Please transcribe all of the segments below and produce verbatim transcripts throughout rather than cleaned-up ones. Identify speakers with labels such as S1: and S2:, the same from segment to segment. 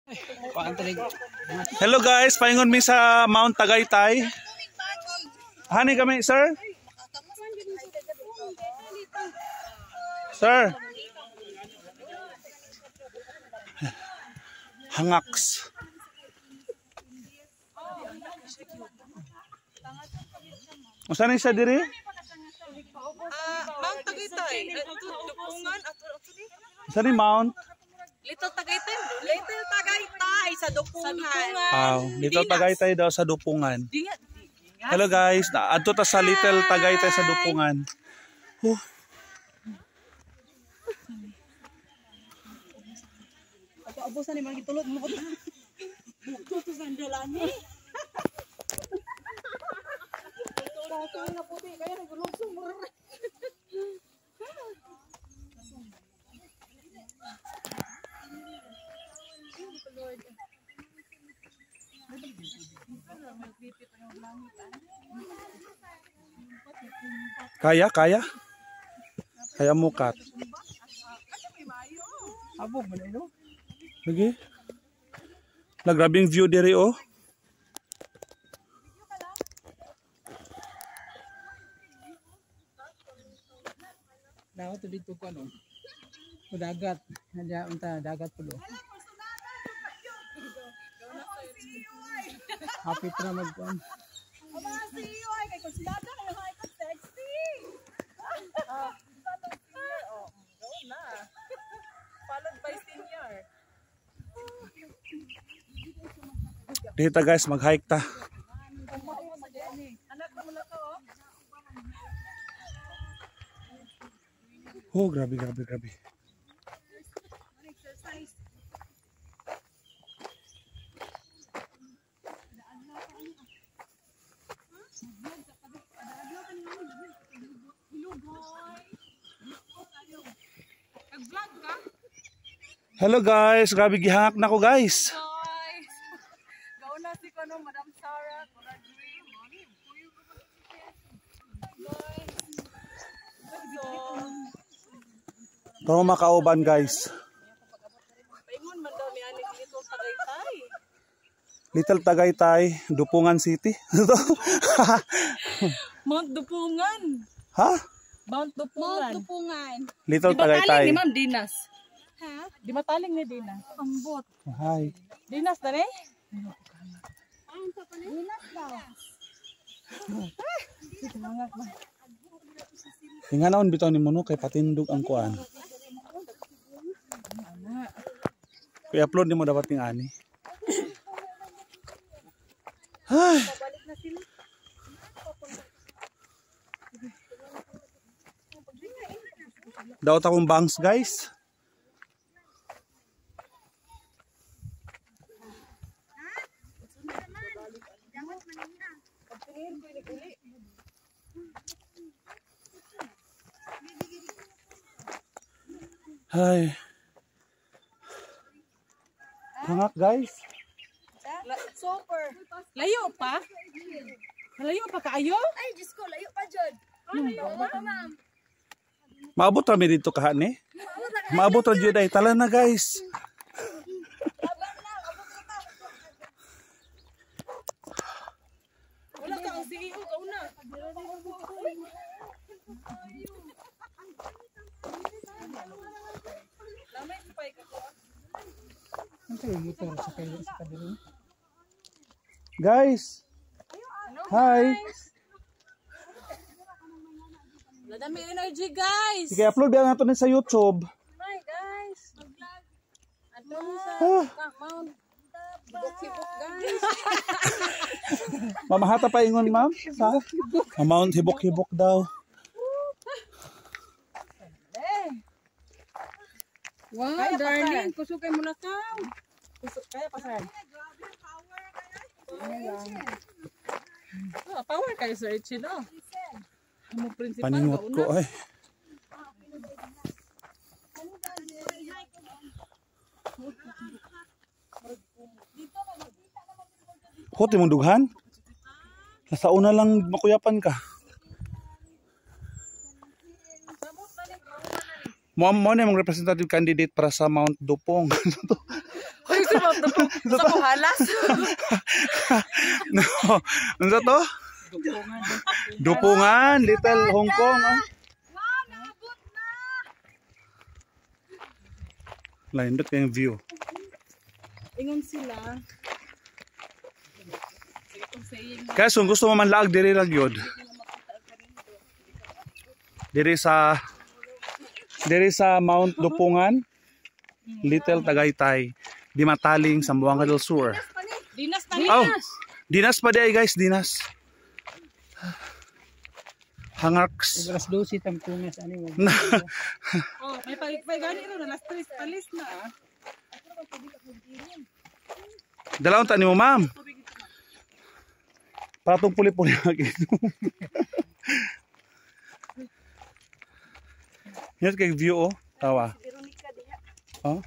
S1: Hello guys, paingon mi sa Mount Tagaytay. Hani kami, sir? Sir. Hangaks. Usa ni sa diri?
S2: Ah, Mount Tagaytay. Dupungan at
S1: Usa ni Mount?
S2: Little Tagaytay. Little Tagaytay sa Dupungan.
S1: Aw, Little Tagaytay daw sa Dupungan. Hello guys, adto ta sa Little Tagaytay sa Dupungan. Huh.
S2: Abusan ni mga tulog mo. Tuto sandalani. Tuto na puti kaya nagulugsong mo.
S1: Kaya, kaya? Kaya mukat.
S2: Abog mo na ino.
S1: Lagi. La grabing view diri oh.
S2: Daw to dito ko ano. Dagat, handa unta dagat pulo. Happy tra magkuan. Aba si iyo ay kay konsilada ay hay ka sexy. Ah, senior oh, go na. Followed by senior.
S1: Dito guys, mag-hike ta. Oh, grabe, grabe, grabe. Hello guys, grabe gihangak na ko guys.
S2: Gauna si kono Madam Sarah, kono dream.
S1: Pero makauban guys.
S2: Paingon man daw mi ani Little Tagaytay.
S1: Little Tagaytay, Dupungan City.
S2: Mount Dupungan.
S1: Ha?
S2: Mount Dupungan. Mount Dupungan.
S1: Little Tagaytay.
S2: Di Ma'am Dinas. Ha? Di mataling ni Dinas. Ambot.
S1: Hi.
S2: Dinas na ni? Dinas daw.
S1: Tinga naon bitaw ni Mono kay patindog ang kuan. I-upload ni mo dapat ng ani. Ay. Daot akong bangs guys. Hay. Hangak guys.
S2: Super. Layo pa? Layo pa kaayo? Ay, Diyos ko, layo pa dyan. Layo pa, ma'am.
S1: Maabot rami dito kahan eh. Maabot ra jud ay tala na guys.
S2: Wala ka ang C E O ka una. Lamay supay ka ko.
S1: Guys. Hi.
S2: Nadami energy guys.
S1: Sige, upload ba nato ni sa YouTube.
S2: Hi guys. Mag-vlog. Ano sa Mount Hibok-Hibok guys.
S1: Mamahata pa ingon ma'am. Sa Mount Hibok-Hibok daw.
S2: Wow, kaya darling, kusukay mo na ka. Kusuk kaya pasan. Oh, power kayo sir Chino. Amo principal
S1: Paningot ko ay. Hot imong dughan? Nasa una lang makuyapan ka. Mo mo na yung representative candidate para sa Mount Dupong.
S2: Hoy, Sa kuhalas.
S1: No. Ano to? Dupungan, Little Hong Kong. Oh. Lain dot yung view.
S2: Ingon sila.
S1: Kaya kung gusto mo man laag diri lang yun. Diri sa diri sa Mount Dupungan, Little Tagaytay, di mataling Zamboanga del Sur.
S2: Dinas pa
S1: Oh, dinas pa di ay guys, dinas. Hangaks.
S3: Alas dose tampungas ani mo.
S2: Oh, may pay pay gani ro na stress palis na.
S1: Dalawang tani mo, ma'am. Patong puli-puli lagi. Yan kay view oh, tawa. Oh.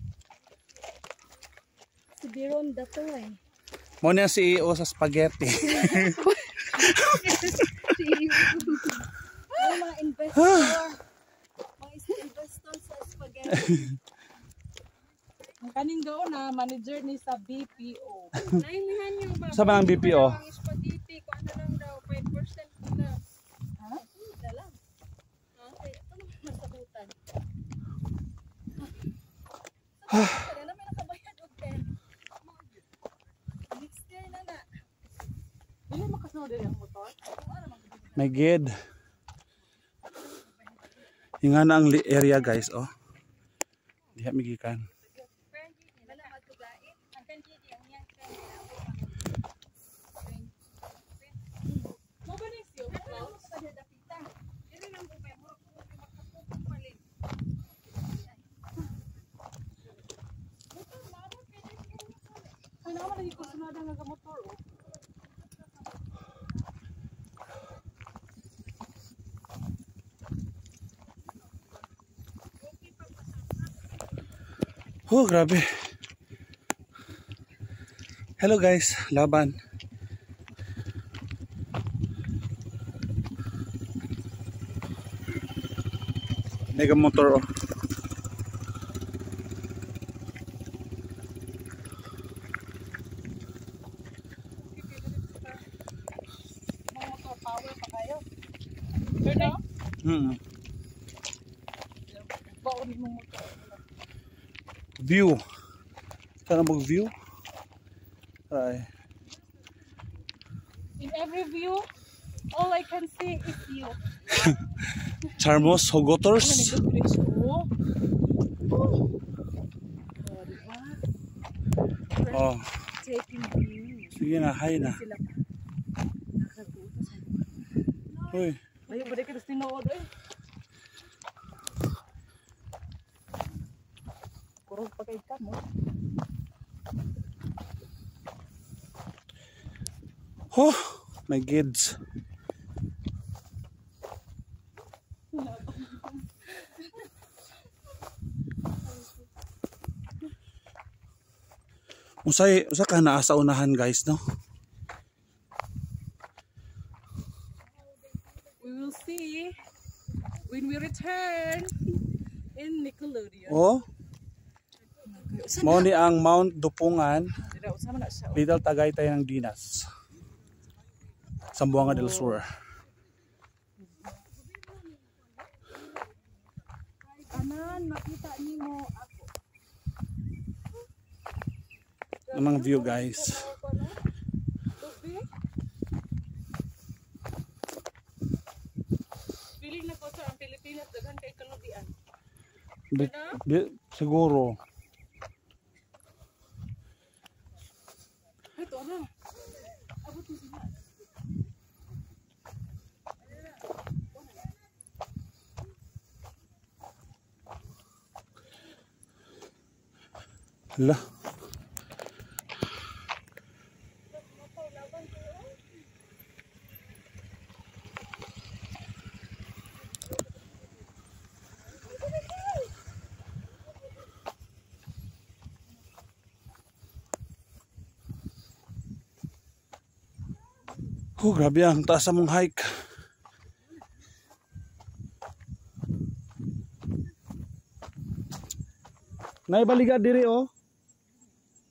S2: Si Biron dato eh.
S1: Mo na C E O sa spaghetti.
S2: Ano mga investor? Mga investor sa spaghetti. Ang kaning doon na manager ni sa B P O. Naimihan niyo ba?
S1: Sa ba ang B P O?
S2: Ang spaghetti ko ano lang daw five percent na. Ha? Dala. Okay, ito naman masabutan. Kaya naman nakabayad og ten. Next year na na. Dili makasunod din ang motor.
S1: My God. Yung nga na ang area guys oh. Diha migikan. Oh, grabe. Hello guys, laban. Mega motor oh.
S2: Power pa kayo.
S1: Hmm.
S2: Baon mo motor.
S1: View. Sana mag view. Ay.
S2: In every view, all I can see is you.
S1: Charmos Hogotors. Oh.
S2: Taking view.
S1: Sige na, hay na. Uy.
S2: Ayaw ba rin kita tinood eh. Kurang pakai kamu.
S1: Oh, my kids. Usay, usa ka naa sa unahan guys, no?
S2: We will see when we return in Nickelodeon.
S1: Oh. Mao ni ang Mount Dupungan, Little Tagaytay ng Dinas. Zamboanga del Sur.
S2: Kanan, makita nimo ako.
S1: Namang view guys.
S2: Feeling na ko sa ang Pilipinas daghan kay kalubian.
S1: Bi, bi, siguro.
S2: Ito na. Abot mo sila.
S1: Hala. Oh, grabe ang taas sa mong hike. Naibaliga diri oh.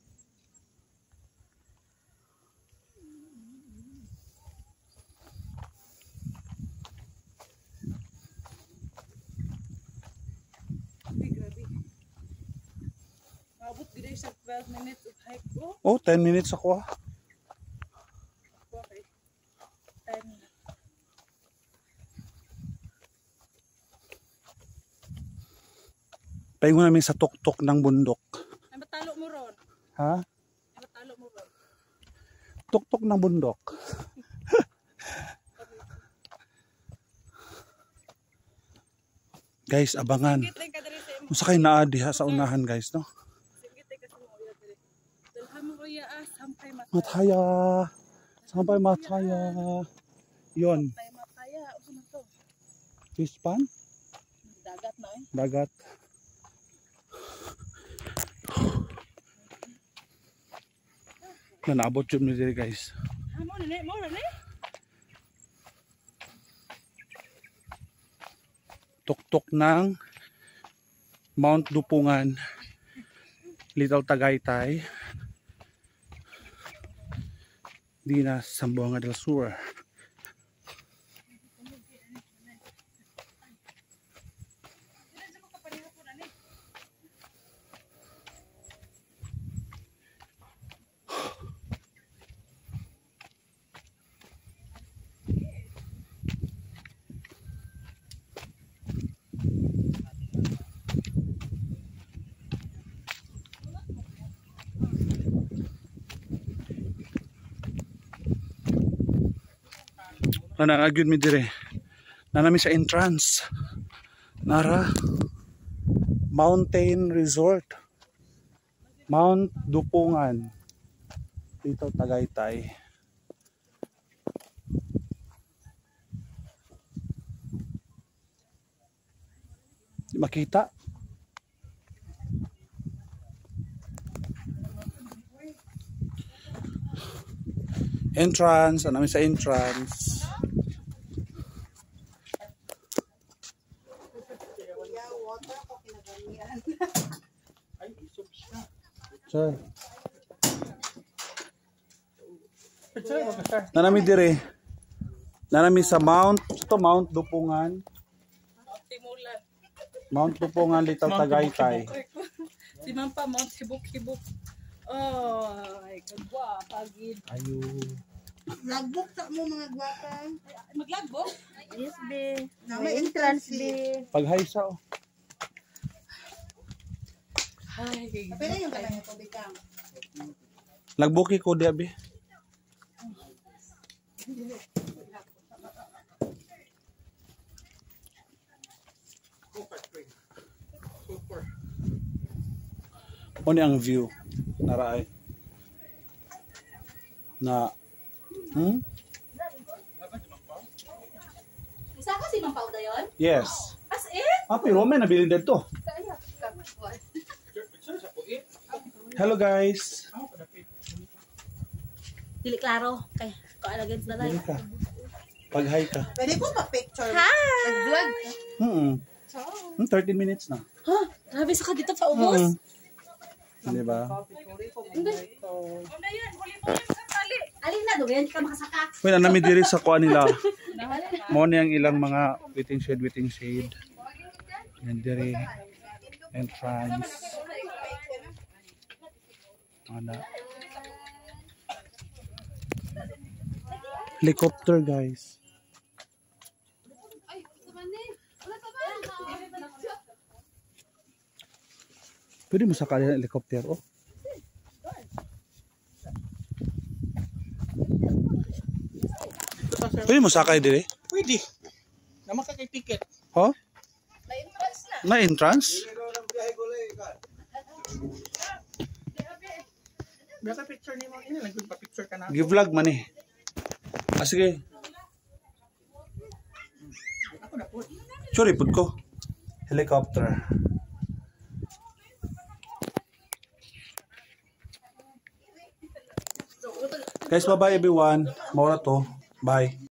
S2: Dili siya twelve minutes of hike ko.
S1: Oh, ten minutes ako ah.
S2: Okay. ten.
S1: Paingon namin sa tuktok ng bundok.
S2: Ay matalo mo ron.
S1: Ha?
S2: Ay matalo mo ron.
S1: Tuktok ng bundok. Guys, abangan.
S2: Gitay ka diri sa imo.
S1: Kung sakay naa diha sa unahan guys, no?
S2: Gitay ka sa mo uya diri. Dalhan mo uya ah sampay mataya.
S1: Mataya. Sampay mataya. Yon.
S2: Sampay mataya. Usa man to?
S1: Fish pan?
S2: Dagat na eh.
S1: Dagat. Na naabot yun nyo diri guys.
S2: Ah, mo na ni, mo na ni.
S1: Tuktok ng Mount Dupungan, Little Tagaytay, Dinas, Zamboanga del Sur. Nanangagyod mi dire. Nanami sa entrance. Nara Mountain Resort. Mount Dupungan. Dito Tagaytay. Di makita. Entrance, nanami sa entrance. Sir. Nanami dire. Nanami sa Mount, ito Mount Dupungan.
S2: Timulan.
S1: Mount Dupungan, Little Tagaytay.
S2: Si Mampa Mount Hibuk-Hibuk. Oh, ay kagwa pagid.
S1: Ayo.
S3: Lagbok sa mo mga gwapa.
S2: Maglagbok?
S3: Yes, be. Na may entrance, be.
S1: Paghay sa oh.
S2: Ay,
S3: Pero yung kanang tubig ka.
S1: Lagbuki ko di abi. Ano ang view? Naraay. Na Hmm?
S3: Isa ka si Mampaw dayon?
S1: Yes.
S2: as in?
S1: Ah, pero may nabili dito. Hello guys.
S3: Dili klaro kay ko alagad sa
S1: Dili
S3: live.
S1: ka. Pag-hi ka.
S3: Pwede ko pa-picture. Hi! Vlog.
S1: Hmm. Hmm, thirteen minutes na.
S3: Ha? Grabe sa ka dito pa ubos.
S1: Hmm. Di ba?
S2: Ano yan? Huli mo yan sa tali.
S3: Alin na do, yan ka makasaka.
S1: Wait, anami diri sa kuan nila. Mo ni ang ilang mga waiting shade, waiting shade. Yan diri. Entrance. Ana. Helicopter guys. Pwede mo sakali ng helicopter oh. Pwede mo sakay dire?
S4: Pwede. Naman ka kay ticket.
S1: Ho?
S2: Na-entrance na.
S1: Na entrance?
S4: Baka picture ni mo. Ini lang pa picture ka na.
S1: Gi-vlog man eh. Ah, sige.
S4: Ako na po.
S1: Sorry, pud ko. Helicopter. Guys, bye-bye everyone. Maura to. Bye.